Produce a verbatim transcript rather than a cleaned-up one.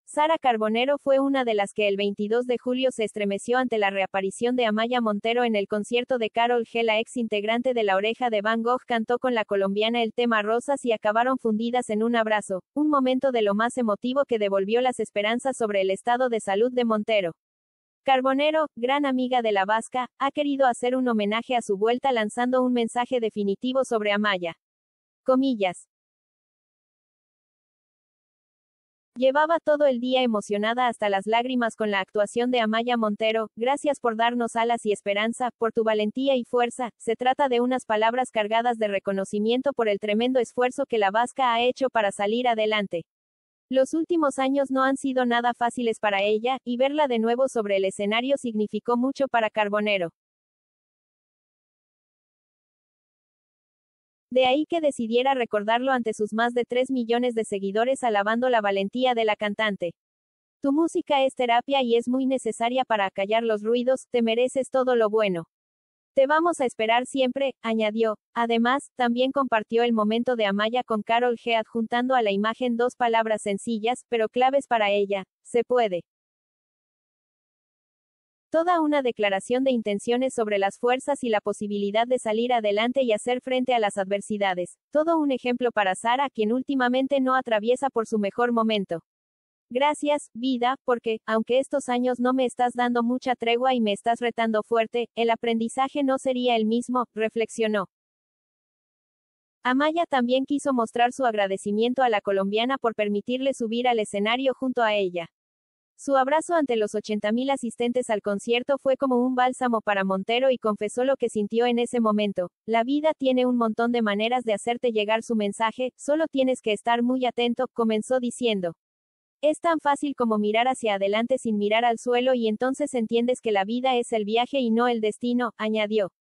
Sara Carbonero fue una de las que el veintidós de julio se estremeció ante la reaparición de Amaya Montero en el concierto de Karol G. La ex integrante de La Oreja de Van Gogh cantó con la colombiana el tema Rosas y acabaron fundidas en un abrazo, un momento de lo más emotivo que devolvió las esperanzas sobre el estado de salud de Montero. Carbonero, gran amiga de la vasca, ha querido hacer un homenaje a su vuelta lanzando un mensaje definitivo sobre Amaya. Comillas. Llevaba todo el día emocionada hasta las lágrimas con la actuación de Amaya Montero, gracias por darnos alas y esperanza, por tu valentía y fuerza, se trata de unas palabras cargadas de reconocimiento por el tremendo esfuerzo que la vasca ha hecho para salir adelante. Los últimos años no han sido nada fáciles para ella, y verla de nuevo sobre el escenario significó mucho para Carbonero. De ahí que decidiera recordarlo ante sus más de tres millones de seguidores alabando la valentía de la cantante. Tu música es terapia y es muy necesaria para acallar los ruidos, te mereces todo lo bueno. Te vamos a esperar siempre, añadió. Además, también compartió el momento de Amaya con Karol G adjuntando a la imagen dos palabras sencillas, pero claves para ella: se puede. Toda una declaración de intenciones sobre las fuerzas y la posibilidad de salir adelante y hacer frente a las adversidades. Todo un ejemplo para Sara, quien últimamente no atraviesa por su mejor momento. Gracias, vida, porque, aunque estos años no me estás dando mucha tregua y me estás retando fuerte, el aprendizaje no sería el mismo, reflexionó. Amaya también quiso mostrar su agradecimiento a la colombiana por permitirle subir al escenario junto a ella. Su abrazo ante los ochenta mil asistentes al concierto fue como un bálsamo para Montero y confesó lo que sintió en ese momento. La vida tiene un montón de maneras de hacerte llegar su mensaje, solo tienes que estar muy atento, comenzó diciendo. Es tan fácil como mirar hacia adelante sin mirar al suelo y entonces entiendes que la vida es el viaje y no el destino, añadió.